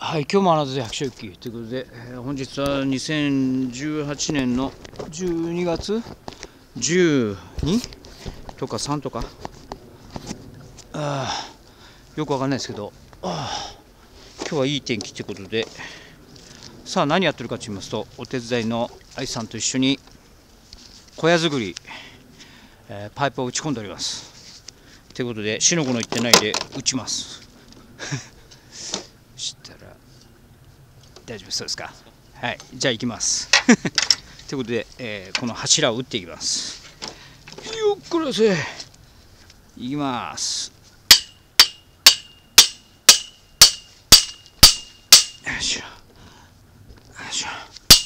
はい、今日もあなたで百姓記ということで、本日は2018年の12月12とか3とかよくわかんないですけど、今日はいい天気ということで、さあ何やってるかと言いますと、お手伝いの愛さんと一緒に小屋作り、パイプを打ち込んでおります。ということで、しのこの言ってないで打ちます。したら大丈夫そうですか。はい、じゃあ行きます。ということで、この柱を打っていきます。よっこらせ。いきます。よいしょ。よいしょ。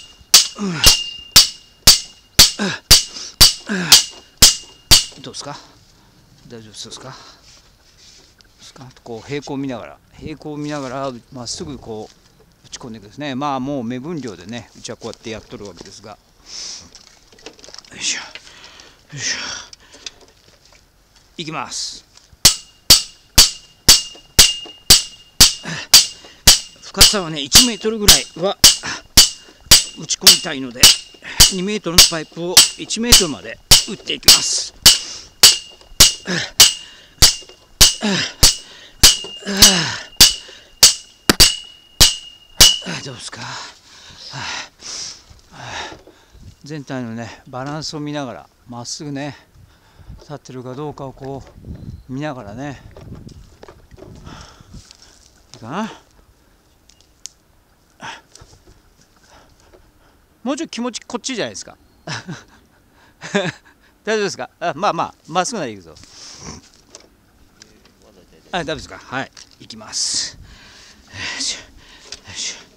どうですか。大丈夫そうですか。こう平行を見ながらまっすぐこう打ち込んでいくですね。まあもう目分量でね、うちはこうやってやっとるわけですが、よいしょよいしょ、いきます。深さはね1メートルぐらいは打ち込みたいので、2メートルのパイプを1メートルまで打っていきます。どうですか。全体のねバランスを見ながら、まっすぐね立ってるかどうかをこう見ながらね、いいかな。もうちょい気持ちこっちじゃないですか。大丈夫ですか。まっすぐならいくぞ。大丈夫ですか。はい、行きます。よいしょよいしょ。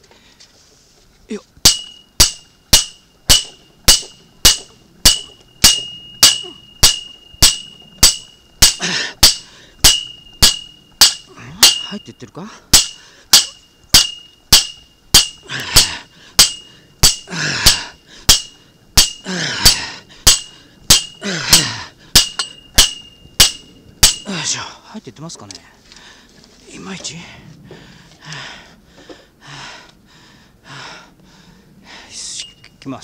入っていってるか。入っていってますかね。いまいち。いきます。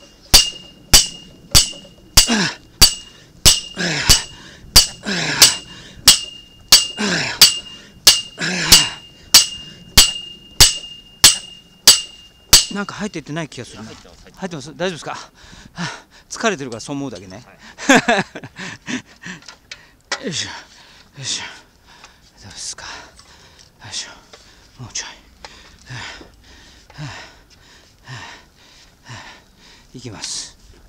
なんか入っていってない気がするな。入ってます。大丈夫ですか。疲れてるからそう思うだけね。よいしょよいしょ。どうですか。よいしょ。もうちょい。いきます。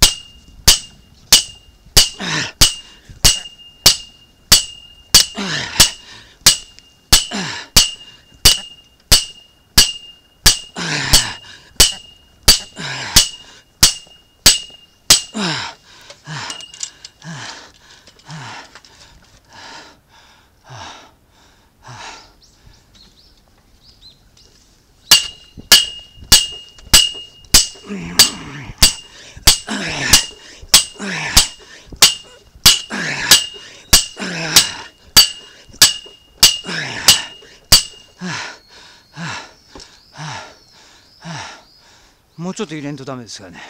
もうちょっと入れんとダメですからね。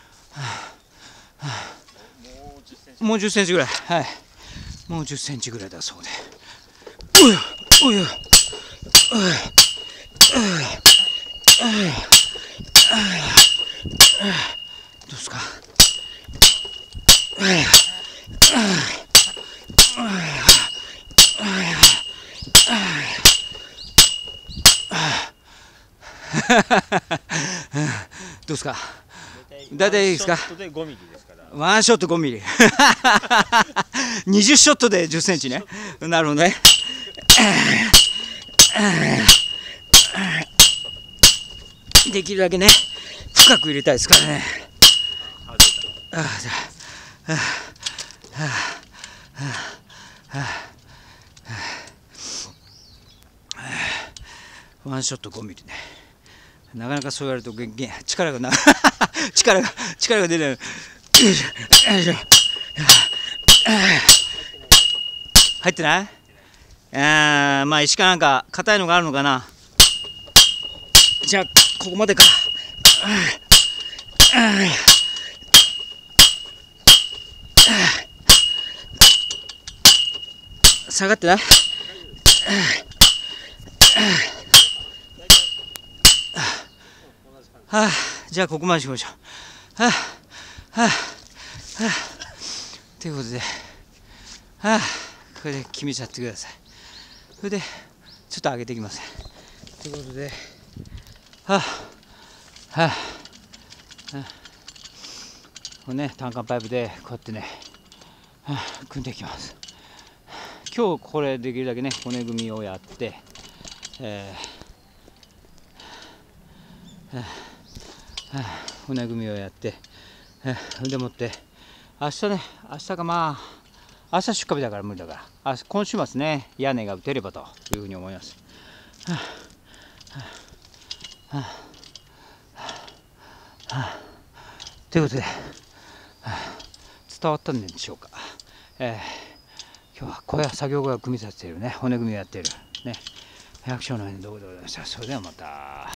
もう10センチぐらい。はい。もう10センチぐらいだそうで。どうですか。どうですか。大体いいですか。ワンショット5ミリ。20ショットで10センチね。なるほどね。できるだけね深く入れたいですからね。ワンショット5ミリね。なかなかそう言われると力が出ない。入ってない。まあ石かなんか硬いのがあるのかな。 じゃあここまでか。下がってない。じゃあここまでしましょう。ということで、これで決めちゃってください。それでちょっと上げていきます。ということで、これね、単管パイプでこうやってね、組んでいきます。今日これできるだけね、骨組みをやって、骨組みをやって、でもって明日ね、明日がまあ明日出荷日だから無理だから、今週末ね、屋根が打てればというふうに思います。ということで、伝わったんでしょうか。今日は小屋作業小屋を組み立てているね、骨組みをやっているね、百姓の上にどうでございました。それではまた。